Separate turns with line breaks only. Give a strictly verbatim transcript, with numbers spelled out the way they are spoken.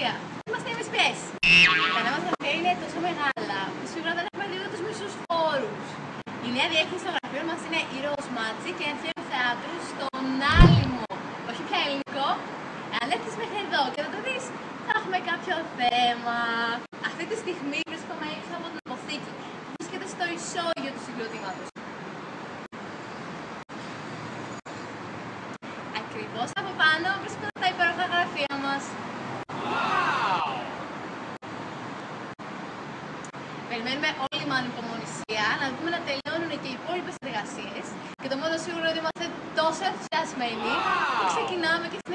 γραφεία. Είμαστε εμείς ποιες. Τα νέα μας γραφεία είναι τόσο μεγάλα που σίγουρα δεν έχουμε δει τους μισούς χώρους. Η νέα διεύθυνση των γραφείων μας είναι η Rose Magic και Αρχαίων Θεάτρου στον Άλυμο. Όχι πια ελληνικό. Αν έρθεις μέχρι εδώ και θα το δεις, θα έχουμε κάποιο θέμα. Αυτή τη στιγμή βρίσκομαι έξω από την αποθήκη που βρίσκεται στο ισόγειο του συγκροτήματος. Ακριβώς από πάνω βρίσκονται τα υπέροχα γραφεία μας. Wow. Περιμένουμε όλοι με ανυπομονησία να δούμε να τελειώνουν και οι υπόλοιπες εργασίες και το μόνο σίγουρο ότι είμαστε τόσο ενθουσιασμένοι που ξεκινάμε και